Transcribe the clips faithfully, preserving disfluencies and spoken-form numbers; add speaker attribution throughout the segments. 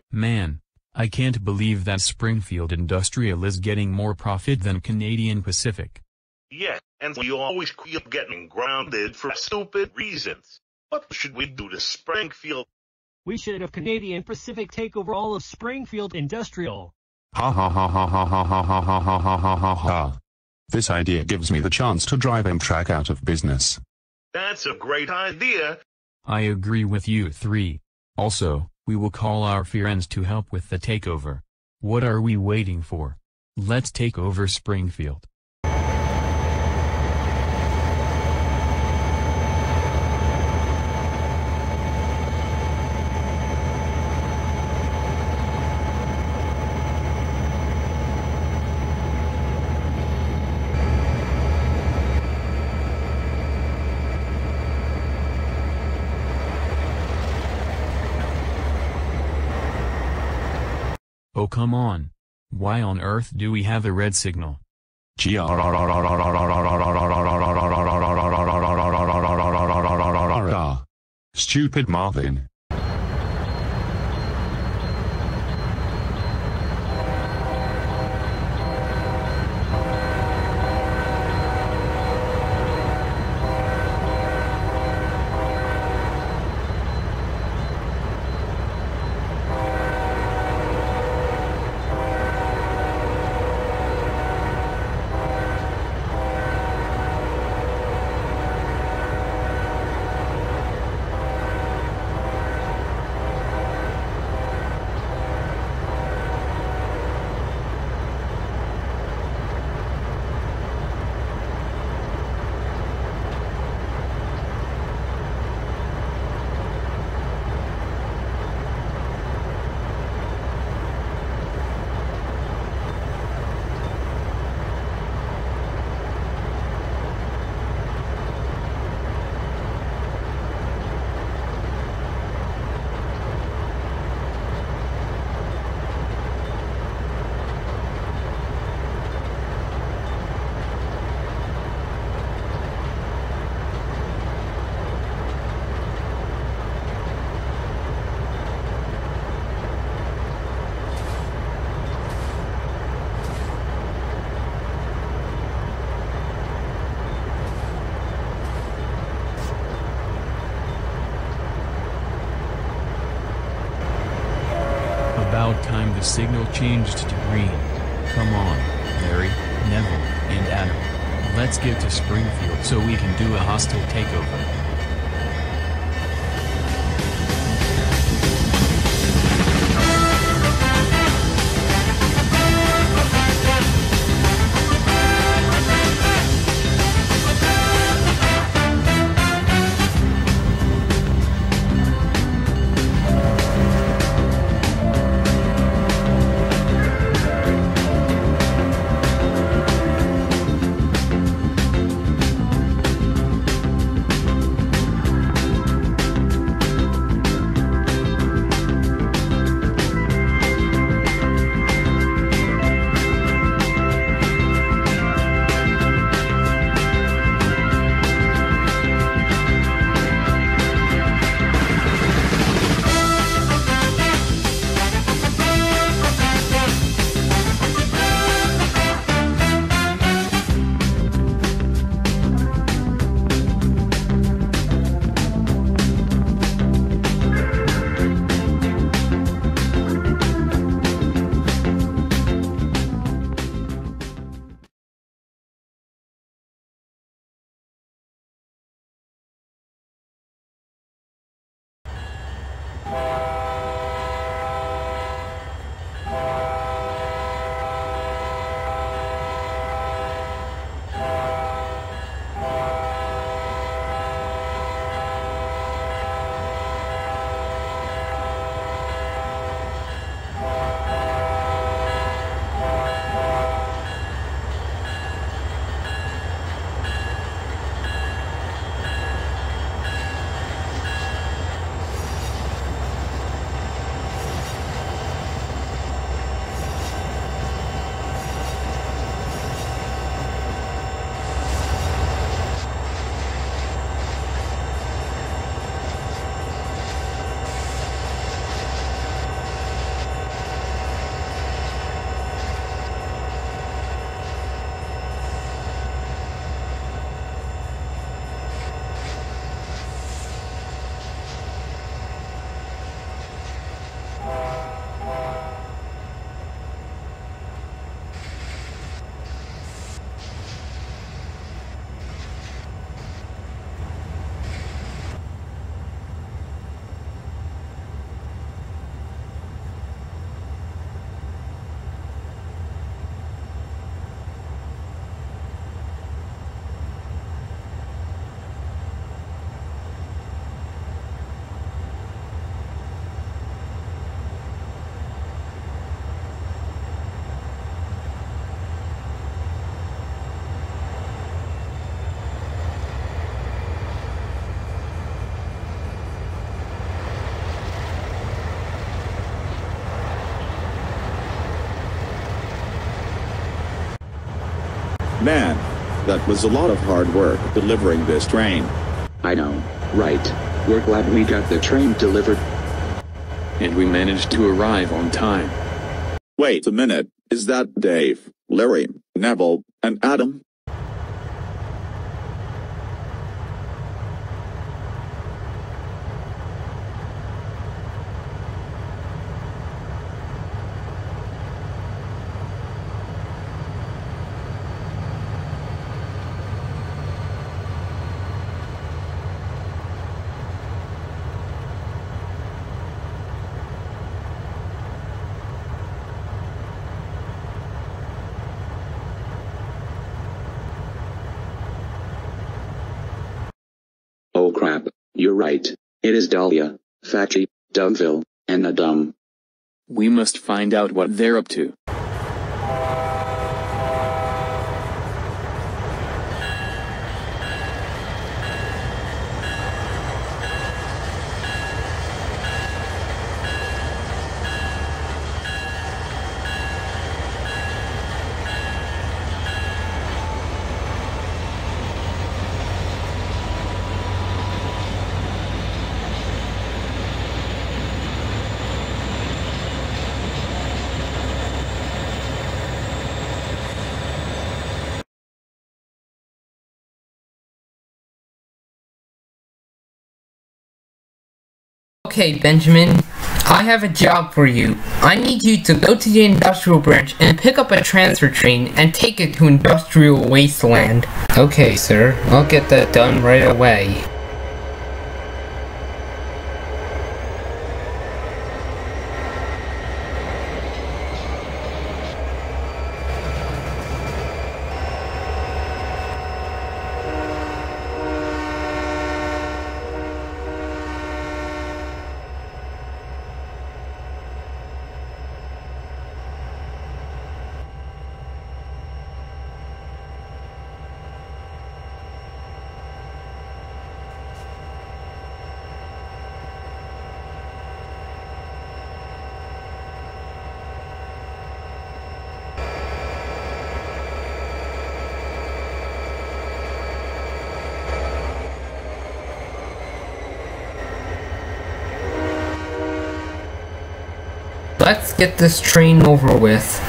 Speaker 1: Man, I can't believe that Springfield Industrial is getting more profit than Canadian Pacific.
Speaker 2: Yeah, and we always keep getting grounded for stupid reasons. What should we do to Springfield?
Speaker 3: We should have Canadian Pacific take over all of Springfield Industrial.
Speaker 4: Ha ha ha ha ha ha ha ha ha ha ha ha ha. This idea gives me the chance to drive Amtrak out of business.
Speaker 2: That's a great idea.
Speaker 1: I agree with you three. Also, we will call our friends to help with the takeover. What are we waiting for? Let's take over Springfield. Oh come on. Why on earth do we have a red signal?
Speaker 4: Stupid Marvin.
Speaker 1: About time the signal changed to green. Come on, Larry, Neville, and Adam. Let's get to Springfield so we can do a hostile takeover.
Speaker 5: Man, that was a lot of hard work delivering this train.
Speaker 6: I know, right? We're glad we got the train delivered.
Speaker 7: And we managed to arrive on time.
Speaker 5: Wait a minute, is that Dave, Larry, Neville, and Adam?
Speaker 6: Oh crap, you're right. It is Dahlia, Fatchy, Dumville, and Adam.
Speaker 7: We must find out what they're up to.
Speaker 8: Okay, Benjamin, I have a job for you. I need you to go to the industrial branch and pick up a transfer train and take it to Industrial Wasteland. Okay, sir. I'll get that done right away. Let's get this train over with.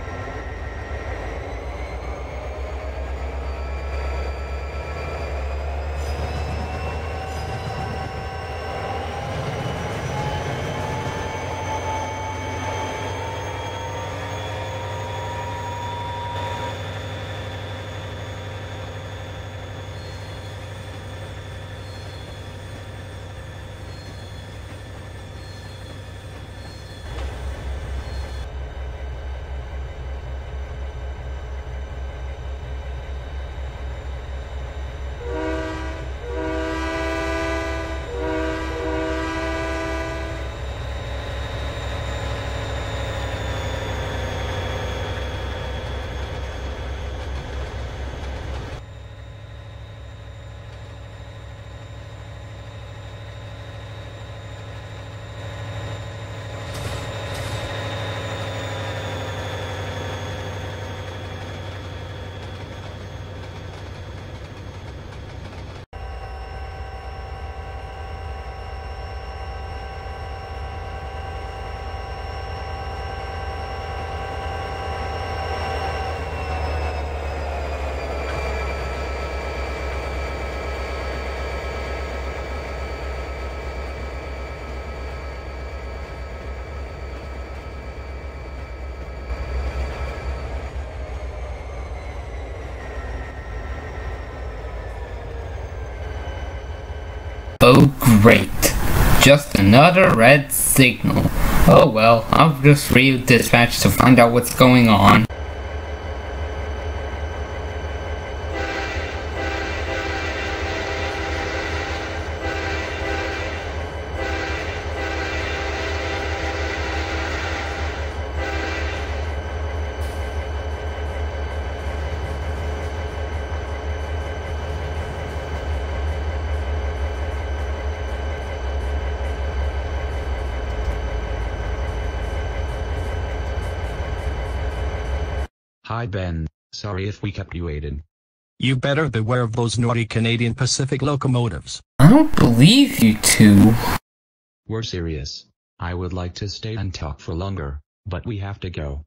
Speaker 8: Oh great, just another red signal. Oh well, I'll just read dispatch to find out what's going on.
Speaker 9: Hi Ben, Sorry if we kept you waiting.
Speaker 10: You better beware of those naughty Canadian Pacific locomotives.
Speaker 8: I don't believe you two.
Speaker 9: We're serious. I would like to stay and talk for longer, but we have to go.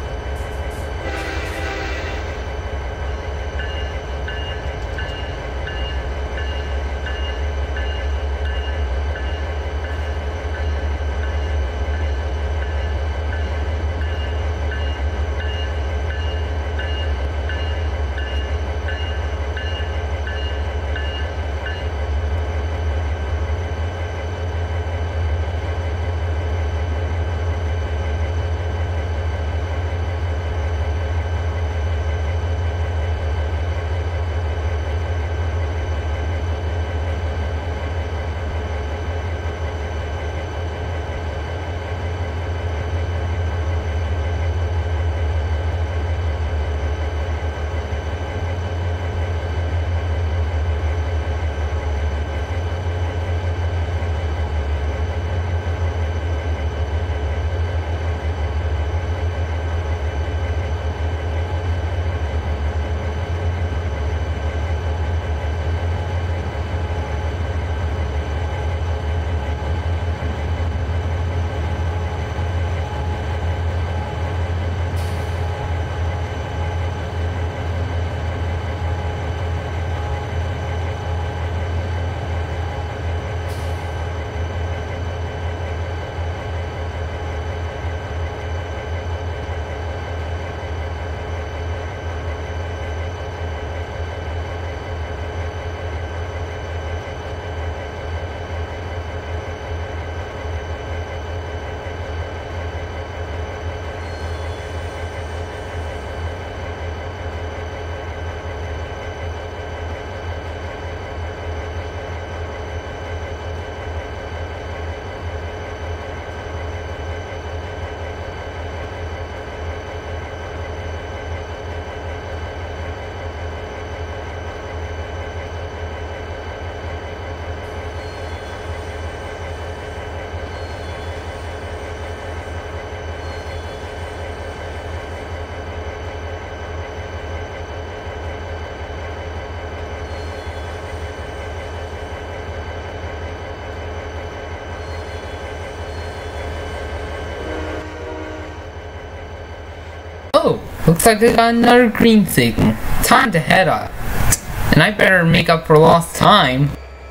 Speaker 8: Oh, looks like I got another green signal. Time to head up. And I better make up for lost time.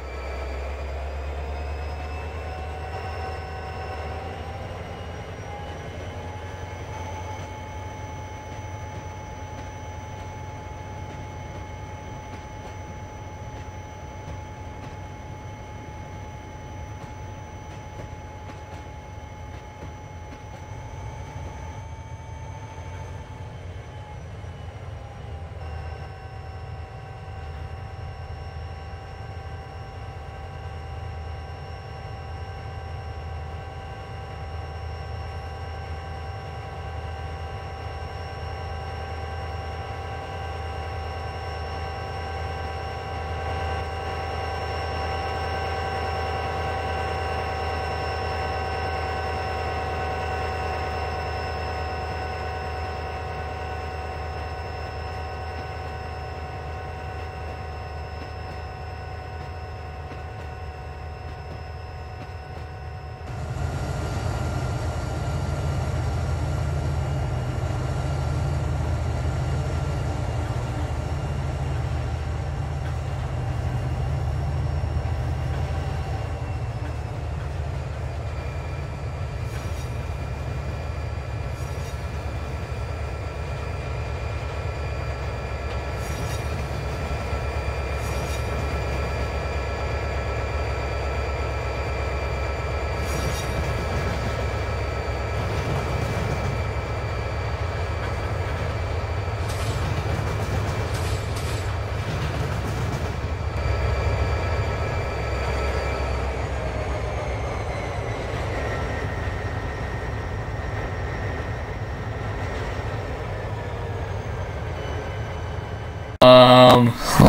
Speaker 8: Um,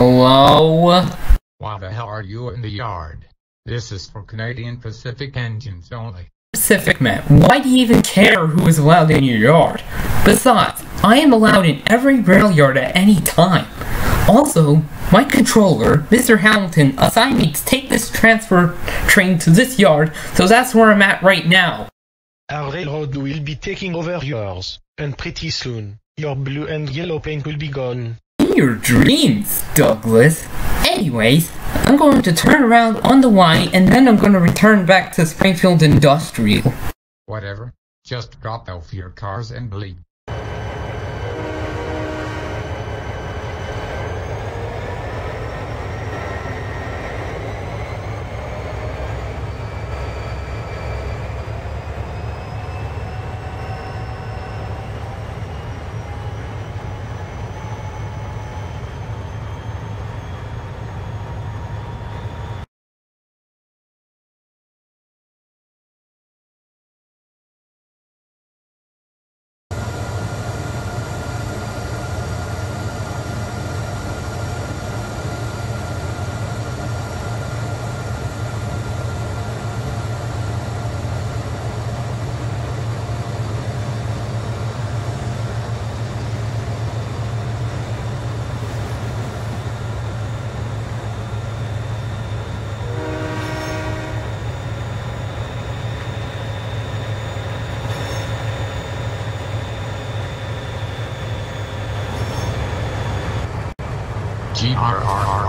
Speaker 8: hello?
Speaker 11: Why the hell are you in the yard? This is for Canadian Pacific engines only.
Speaker 8: Pacific man, why do you even care who is allowed in your yard? Besides, I am allowed in every rail yard at any time. Also, my controller, Mister Hamilton, assigned me to take this transfer train to this yard, so that's where I'm at right now.
Speaker 12: Our railroad will be taking over yours, and pretty soon, your blue and yellow paint will be gone.
Speaker 8: In your dreams, Douglas. Anyways, I'm going to turn around on the Y, and then I'm going to return back to Springfield Industrial.
Speaker 11: Whatever. Just drop off your cars and leave. G R R R